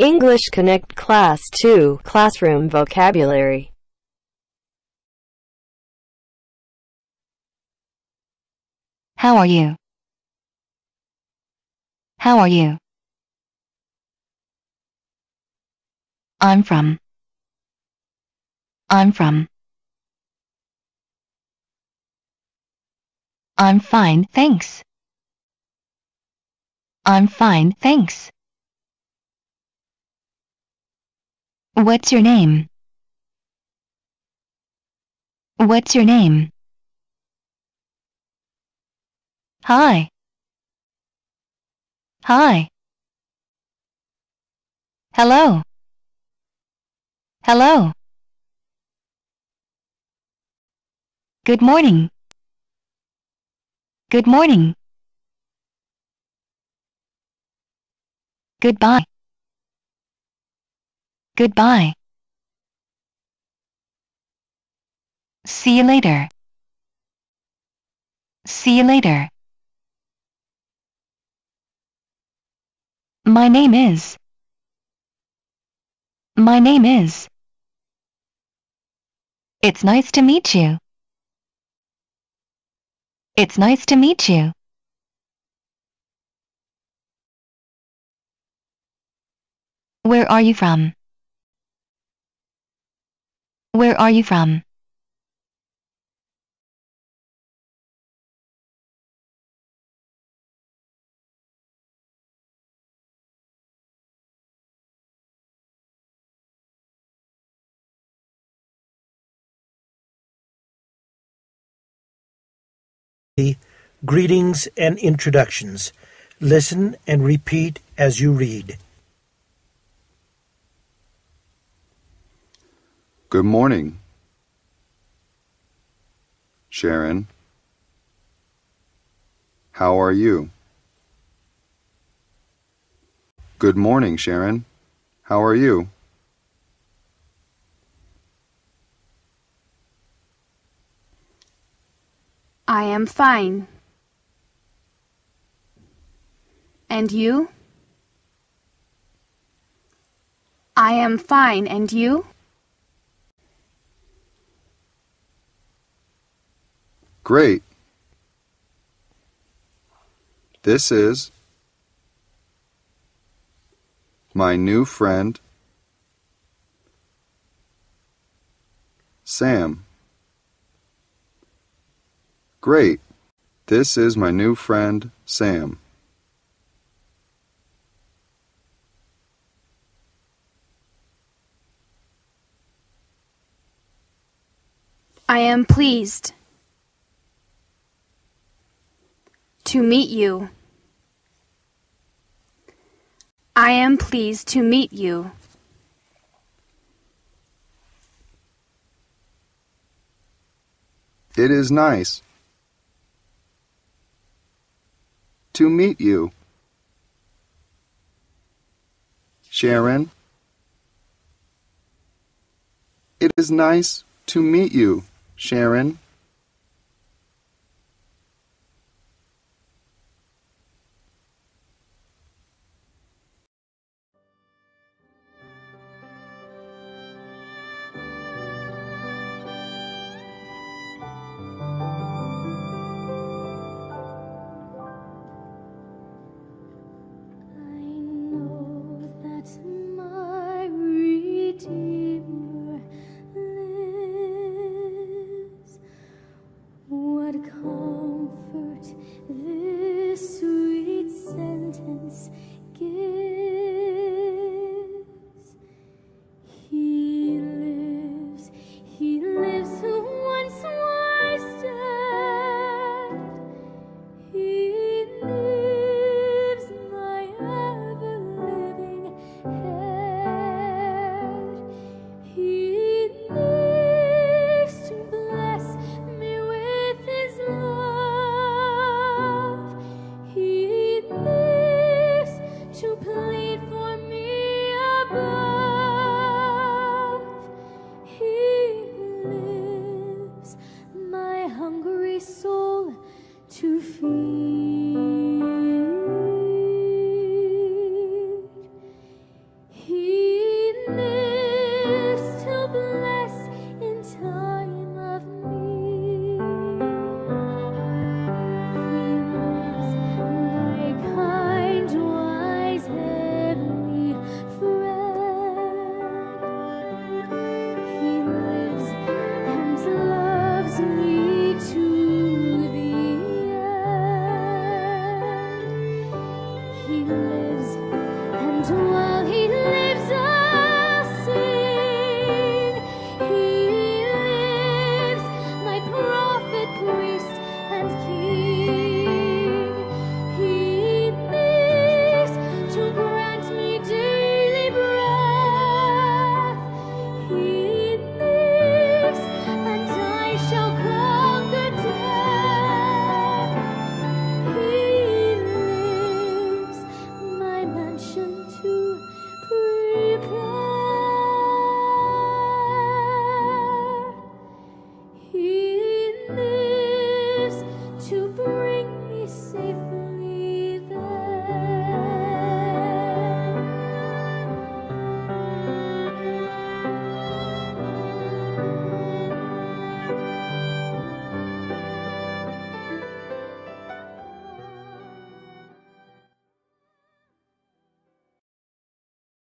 English Connect Class 2 Classroom Vocabulary. How are you? How are you? I'm from. I'm from. I'm fine, thanks. I'm fine, thanks. What's your name? What's your name? Hi. Hi. Hello. Hello. Good morning. Good morning. Goodbye. Goodbye. See you later. See you later. My name is. My name is. It's nice to meet you. It's nice to meet you. Where are you from? Where are you from? Greetings and introductions. Listen and repeat as you read. Good morning, Sharon. How are you? Good morning, Sharon. How are you? I am fine. And you? I am fine, and you? Great. This is my new friend, Sam. Great. This is my new friend, Sam. I am pleased to meet you. I am pleased to meet you. It is nice to meet you. Sharon, it is nice to meet you, Sharon. Soul to feed.